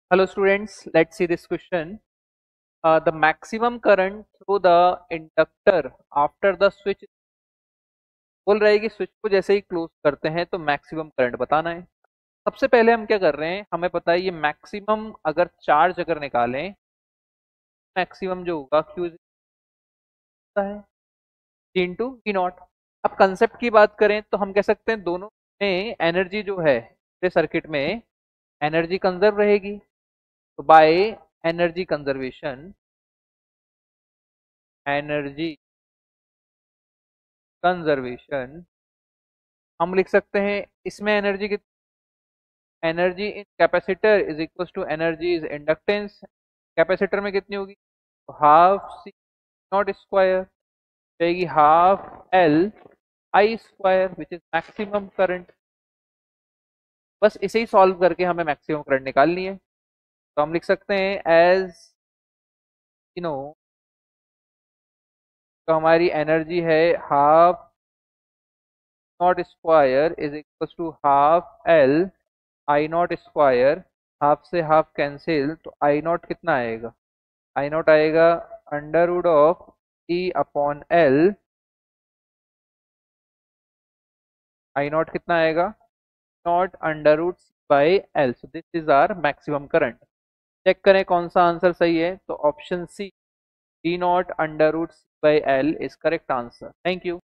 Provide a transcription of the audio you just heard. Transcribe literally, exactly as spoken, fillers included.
Hello students, let's see this question. Uh, the maximum current through the inductor after the switch बोल रहा है कि switch को जैसे ही क्लोज करते हैं तो मैक्सिमम करंट बताना है। सबसे पहले हम क्या कर रहे हैं, हमें पता है ये मैक्सिमम अगर चार्ज अगर निकालें, मैक्सिमम जो होगा क्यू है जी इंटू वी नॉट। अब कंसेप्ट की बात करें तो हम कह सकते हैं दोनों में एनर्जी जो है सर्किट में एनर्जी कंजर्व रहेगी। तो by energy conservation energy conservation हम लिख सकते हैं इसमें एनर्जी की energy in capacitor is equal to energy is inductance. Capacitor में कितनी होगी, तो हाफ सी नॉट स्क्वायर जाएगी half L I square which is maximum current. बस इसे ही सॉल्व करके हमें मैक्सिमम करंट निकालनी है। तो हम लिख सकते हैं एज यू नो, तो हमारी एनर्जी है half naught square is equal to half L I naught square. Half से हाफ कैंसिल, तो आई नॉट कितना आएगा, आई नॉट आएगा under root of E upon L. I naught कितना आएगा, naught under root by L. So this is our maximum current. Check करें कौन सा आंसर सही है, तो option C D naught under root by L is correct answer. Thank you.